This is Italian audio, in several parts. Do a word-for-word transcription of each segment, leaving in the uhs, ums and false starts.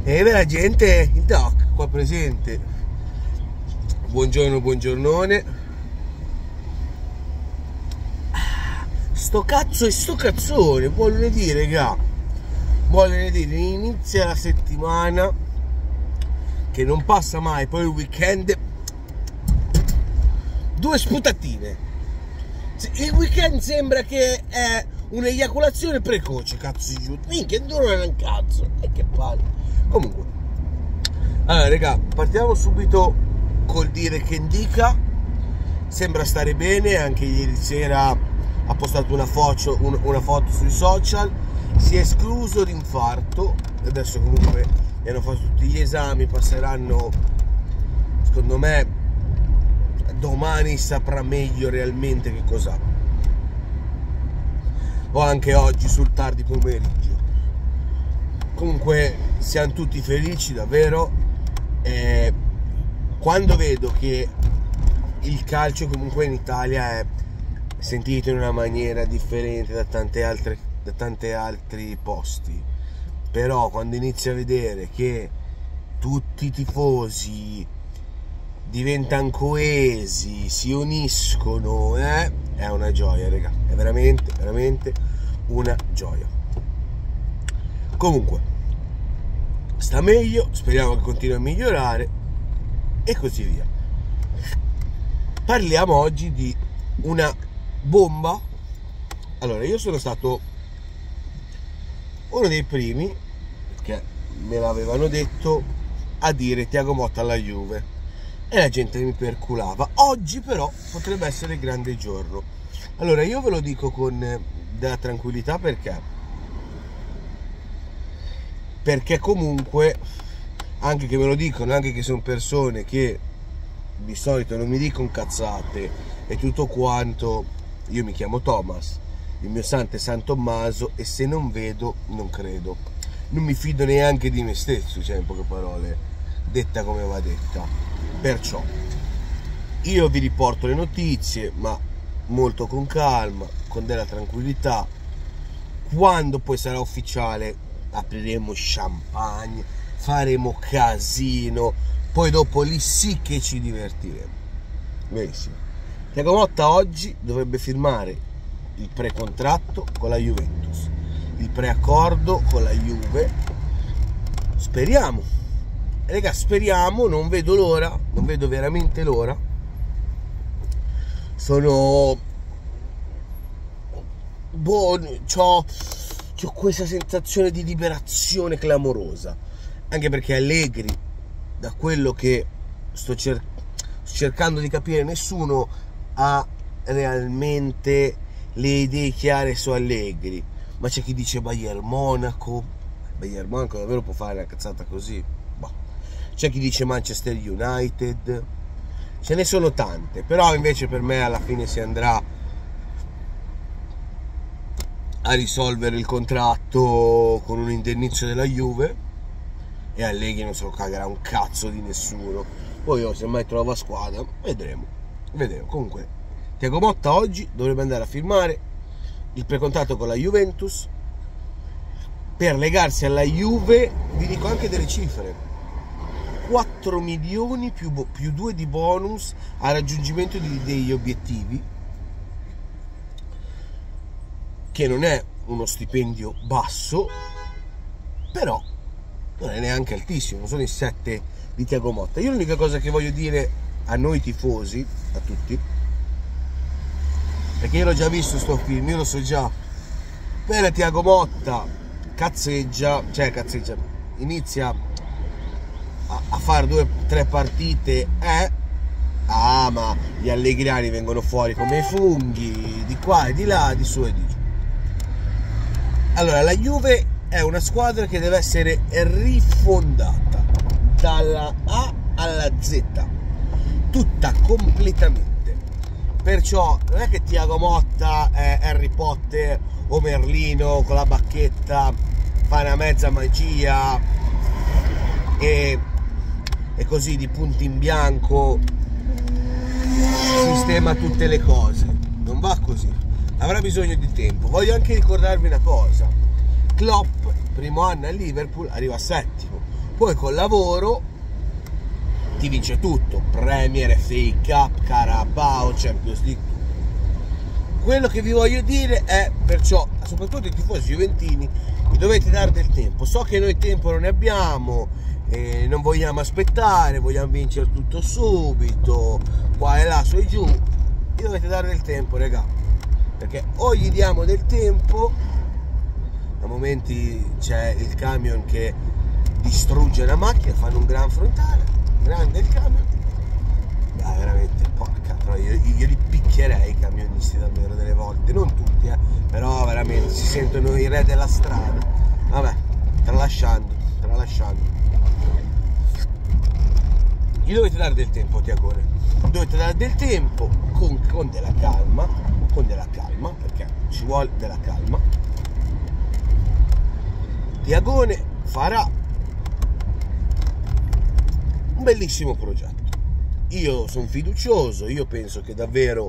E la gente, il doc qua presente. Buongiorno, buongiornone. Sto cazzo e sto cazzone, buon lunedì, raga. Buon lunedì, inizia la settimana che non passa mai, poi il weekend. Due sputatine. Il weekend sembra che è un'eiaculazione precoce, cazzo di giù. Minchia, non è un cazzo. E che palle. Comunque, allora raga, partiamo subito col dire che Ndika sembra stare bene. Anche ieri sera ha postato una foto, una foto sui social. Si è escluso l'infarto. Adesso comunque gli hanno fatto tutti gli esami, passeranno, secondo me domani saprà meglio realmente che cos'ha, o anche oggi sul tardi pomeriggio. Comunque siamo tutti felici davvero. Eh, quando vedo che il calcio comunque in Italia è sentito in una maniera differente da tante altre, da tanti altri posti, però quando inizio a vedere che tutti i tifosi diventano coesi, si uniscono, eh, è una gioia, raga, è veramente, veramente una gioia. Comunque, sta meglio, speriamo che continui a migliorare e così via. Parliamo oggi di una bomba. Allora, io sono stato uno dei primi, che me l'avevano detto, a dire Thiago Motta alla Juve, e la gente mi perculava. Oggi però potrebbe essere il grande giorno. Allora, io ve lo dico con della tranquillità, perché perché comunque, anche che me lo dicono, anche che sono persone che di solito non mi dicono cazzate e tutto quanto, io mi chiamo Thomas, il mio santo è San Tommaso, e se non vedo non credo. Non mi fido neanche di me stesso, cioè, in poche parole, detta come va detta. Perciò io vi riporto le notizie, ma molto con calma, con della tranquillità. Quando poi sarà ufficiale apriremo champagne, faremo casino, poi dopo lì sì che ci divertiremo. Benissimo. Thiago Motta oggi dovrebbe firmare il pre-contratto con la Juventus, il preaccordo con la Juve. Speriamo, raga, speriamo, non vedo l'ora, non vedo veramente l'ora. Sono buono, c'ho ho questa sensazione di liberazione clamorosa, anche perché Allegri, da quello che sto, cer sto cercando di capire, nessuno ha realmente le idee chiare su Allegri, ma c'è chi dice Bayern Monaco. Bayern Monaco davvero può fare una cazzata così? Boh. C'è chi dice Manchester United, ce ne sono tante, però invece per me alla fine si andrà a risolvere il contratto con un indennizzo della Juve, e Allegri non se lo cagherà un cazzo di nessuno. Poi io, se mai trova squadra, vedremo, vedremo. Comunque Thiago Motta oggi dovrebbe andare a firmare il precontratto con la Juventus. Per legarsi alla Juve vi dico anche delle cifre: quattro milioni più, più due di bonus al raggiungimento di, degli obiettivi, che non è uno stipendio basso, però non è neanche altissimo, non sono i sette di Thiago Motta. Io l'unica cosa che voglio dire a noi tifosi, a tutti, perché io l'ho già visto sto film, io lo so già, per Thiago Motta cazzeggia, cioè cazzeggia, inizia a, a fare due o tre partite, eh, ah ma gli allegriani vengono fuori come i funghi, di qua e di là, di su e di giù. Allora, la Juve è una squadra che deve essere rifondata dalla A alla Z, tutta completamente. Perciò non è che Thiago Motta è Harry Potter o Merlino con la bacchetta, fa una mezza magia e, e così di punto in bianco sistema tutte le cose. Non va così. Avrà bisogno di tempo. Voglio anche ricordarvi una cosa: Klopp, primo anno a Liverpool, arriva settimo, Poi col lavoro ti vince tutto, Premier, F A Cup, Carabao, Champions League. Quello che vi voglio dire è, perciò, soprattutto i tifosi juventini, vi dovete dare del tempo. So che noi tempo non ne abbiamo, eh, non vogliamo aspettare, vogliamo vincere tutto subito, qua e là, su e giù. Vi dovete dare del tempo, raga, perché o gli diamo del tempo, a momenti c'è il camion che distrugge la macchina, fanno un gran frontale, grande il camion, ah, veramente, porca troia, io, io li picchierei i camionisti davvero delle volte, non tutti, eh, però veramente si sentono i re della strada. Vabbè, tralasciando, tralasciando. Gli dovete dare del tempo, Tiagone, dovete dare del tempo con, con della calma, con della calma, perché ci vuole della calma. Tiagone farà un bellissimo progetto. Io sono fiducioso, io penso che davvero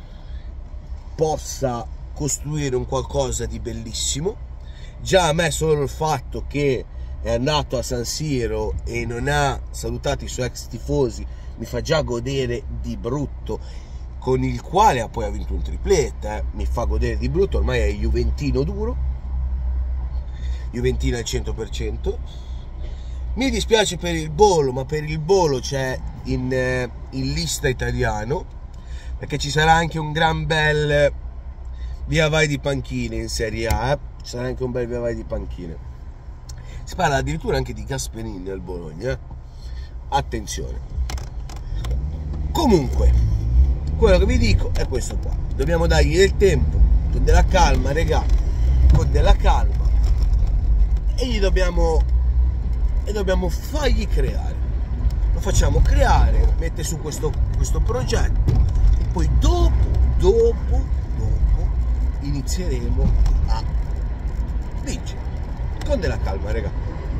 possa costruire un qualcosa di bellissimo. Già a me solo il fatto che è andato a San Siro e non ha salutato i suoi ex tifosi mi fa già godere di brutto, con il quale ha poi vinto un triplete, eh. Mi fa godere di brutto, ormai è juventino duro, juventino al cento per cento. Mi dispiace per il Bolo, ma per il Bolo c'è in, eh, in lista italiano, perché ci sarà anche un gran bel via vai di panchine in Serie A, eh? Ci sarà anche un bel via vai di panchine. Si parla addirittura anche di Gasperini al Bologna, eh? Attenzione. Comunque, quello che vi dico è questo qua, dobbiamo dargli del tempo, con della calma, regà, con della calma, e gli dobbiamo... e dobbiamo fargli creare, lo facciamo creare, mette su questo, questo progetto e poi dopo, dopo, dopo inizieremo a vincere, con della calma, raga.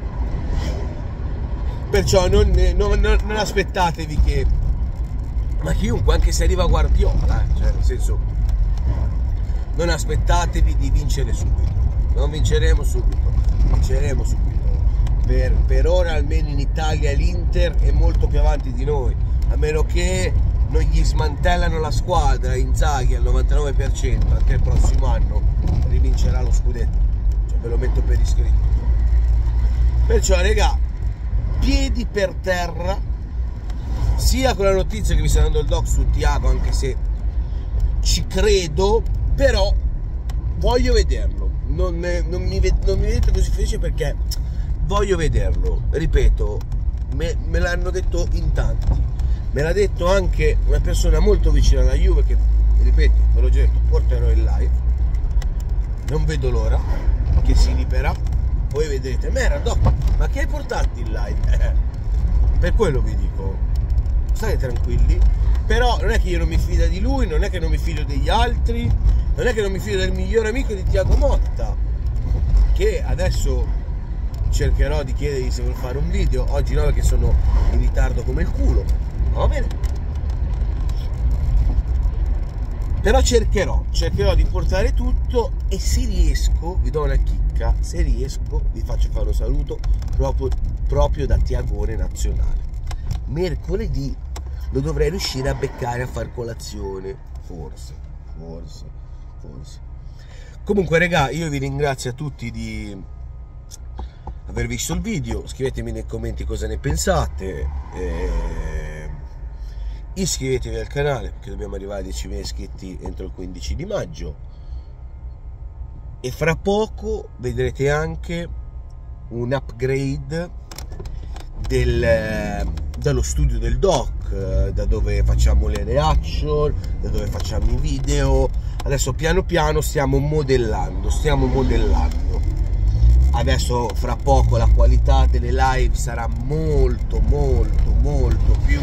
Perciò non, non, non aspettatevi che, ma chiunque, anche se arriva Guardiola, eh, cioè nel senso, non aspettatevi di vincere subito, non vinceremo subito, vinceremo subito. Per, per ora almeno in Italia l'Inter è molto più avanti di noi, a meno che non gli smantellano la squadra. Inzaghi al novantanove per cento anche il prossimo anno rivincerà lo scudetto, cioè ve lo metto per iscritto. Perciò raga, piedi per terra, sia con la notizia che vi sta dando il doc su Thiago, anche se ci credo, però voglio vederlo, non, non, mi, non mi vedete così felice perché voglio vederlo, ripeto, me, me l'hanno detto in tanti, me l'ha detto anche una persona molto vicina alla Juve che, ripeto, ve l'ho già detto, porterò in live, non vedo l'ora che si libera, poi vedrete, Mera, doc, ma che hai portato in live? Eh, per quello vi dico, state tranquilli, però non è che io non mi fido di lui, non è che non mi fido degli altri, non è che non mi fido del migliore amico di Thiago Motta, che adesso cercherò di chiedergli se vuole fare un video, oggi no perché sono in ritardo come il culo, va bene, però cercherò, cercherò di portare tutto e se riesco, vi do una chicca, se riesco vi faccio fare un saluto proprio, proprio da Tiagone nazionale. Mercoledì lo dovrei riuscire a beccare a far colazione, forse, forse, forse. Comunque regà, io vi ringrazio a tutti di aver visto il video, scrivetemi nei commenti cosa ne pensate, eh, iscrivetevi al canale perché dobbiamo arrivare a diecimila iscritti entro il quindici di maggio e fra poco vedrete anche un upgrade del, dallo studio del doc, da dove facciamo le reaction, da dove facciamo i video. Adesso piano piano stiamo modellando, stiamo modellando. Adesso fra poco la qualità delle live sarà molto molto molto più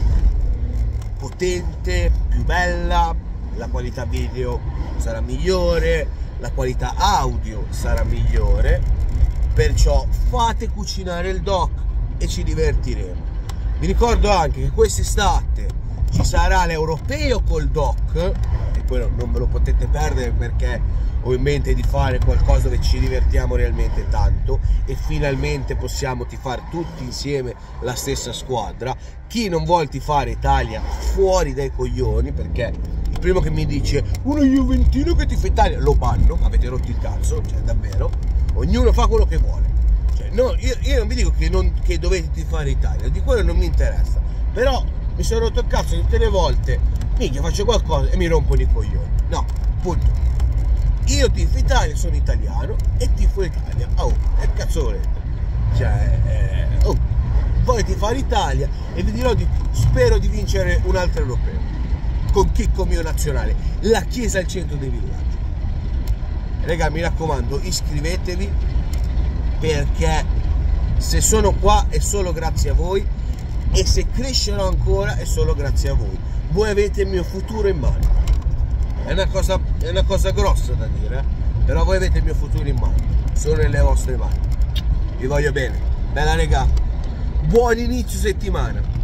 potente, più bella, la qualità video sarà migliore, la qualità audio sarà migliore, perciò fate cucinare il doc e ci divertiremo. Vi ricordo anche che quest'estate ci sarà l'europeo col doc, e poi no, non ve lo potete perdere, perché ho in mente di fare qualcosa dove ci divertiamo realmente tanto e finalmente possiamo tifare tutti insieme la stessa squadra. Chi non vuole tifare Italia fuori dai coglioni, perché il primo che mi dice uno juventino che tifa Italia lo banno, avete rotto il cazzo, cioè davvero, ognuno fa quello che vuole. Cioè, no, io, io non vi dico che, non, che dovete tifare Italia, di quello non mi interessa, però mi sono rotto il cazzo tutte le volte, minchia, faccio qualcosa e mi rompono i coglioni. No, punto. Io tifo Italia, sono italiano e tifo Italia. Oh, che cazzo volete? Cioè, eh, oh, voglio tifare Italia e vi dirò di più, spero di vincere un altro europeo con Chicco mio nazionale, la chiesa al centro dei villaggi. Raga, mi raccomando, iscrivetevi, perché se sono qua è solo grazie a voi, e se crescerò ancora è solo grazie a voi. Voi avete il mio futuro in mano. È una cosa, è una cosa grossa da dire, eh? Però voi avete il mio futuro in mano, sono nelle vostre mani. Vi voglio bene. Bella regà, buon inizio settimana.